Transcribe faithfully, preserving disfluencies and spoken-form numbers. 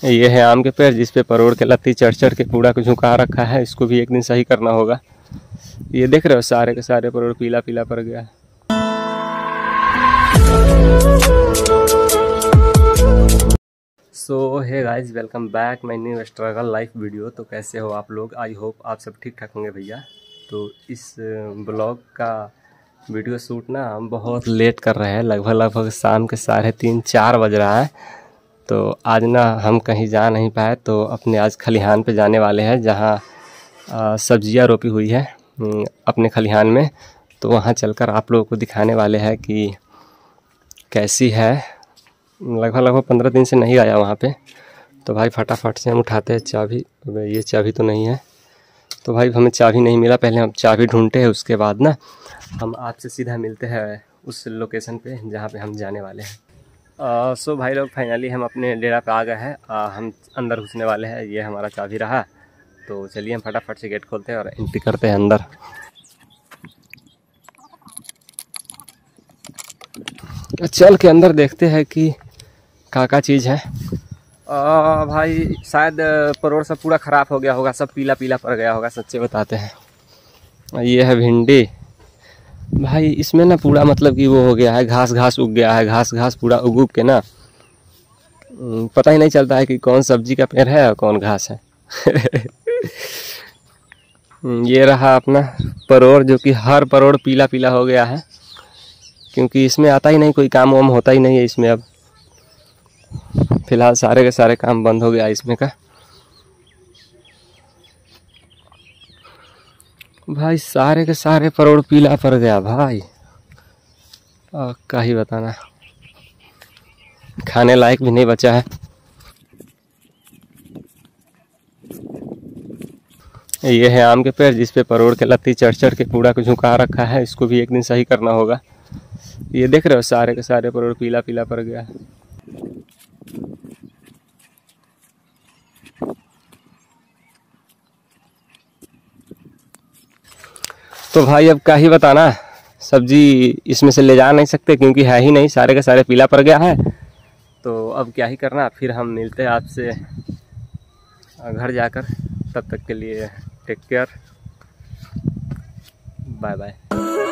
ये है आम के पेड़ जिस पे परोड़ के लत्ती चढ़ चढ़ के पूरा को झुका रखा है। इसको भी एक दिन सही करना होगा। ये देख रहे हो सारे के सारे परोड़ पीला पीला पड़ गया है। So hey guys, welcome back my new struggle life video. तो कैसे हो आप लोग? आई होप आप सब ठीक ठाक होंगे भैया। तो इस ब्लॉग का वीडियो शूट ना हम बहुत लेट कर रहे हैं, लगभग लगभग शाम के साढ़े तीन चार बज रहा है। तो आज ना हम कहीं जा नहीं पाए, तो अपने आज खलिहान पे जाने वाले हैं जहाँ सब्जियां रोपी हुई है अपने खलिहान में। तो वहाँ चलकर आप लोगों को दिखाने वाले हैं कि कैसी है। लगभग लगभग पंद्रह दिन से नहीं आया वहाँ पे। तो भाई फटाफट से हम उठाते हैं चाबी। ये चाबी तो नहीं है, तो भाई हमें चाबी नहीं मिला। पहले हम चाबी ढूंढते हैं, उसके बाद ना हम आपसे सीधा मिलते हैं उस लोकेशन पे जहाँ पे हम जाने वाले हैं। सो uh, so भाई लोग फाइनली हम अपने डेरा पे आ गए हैं। uh, हम अंदर घुसने वाले हैं। ये हमारा चाबी रहा। तो चलिए हम फटाफट से गेट खोलते हैं और एंट्री करते हैं अंदर। चल के अंदर देखते हैं कि क्या क्या चीज़ है। आ, भाई शायद परोड़ सब पूरा ख़राब हो गया होगा, सब पीला पीला पड़ गया होगा, सच्चे बताते हैं। ये है भिंडी भाई, इसमें ना पूरा मतलब कि वो हो गया है, घास घास उग गया है। घास घास पूरा उग उग के ना पता ही नहीं चलता है कि कौन सब्जी का पेड़ है और कौन घास है। ये रहा अपना परोड़, जो कि हर परोड़ पीला पीला हो गया है, क्योंकि इसमें आता ही नहीं कोई काम वाम होता ही नहीं है इसमें। अब फिलहाल सारे के सारे काम बंद हो गया इसमें का। भाई सारे के सारे परोड़ पीला पड़ गया भाई। आ, क्या ही बताना, खाने लायक भी नहीं बचा है। ये है आम के पेड़ जिस पे परोड़ के लत्ती चढ़ चढ़ के पूरा को झुका रखा है। इसको भी एक दिन सही करना होगा। ये देख रहे हो सारे के सारे परोड़ पीला पीला पड़ गया है। तो भाई अब क्या ही बताना, सब्जी इसमें से ले जा नहीं सकते क्योंकि है ही नहीं, सारे के सारे पीला पड़ गया है। तो अब क्या ही करना, फिर हम मिलते हैं आपसे घर जाकर। तब तक के लिए टेक केयर, बाय बाय।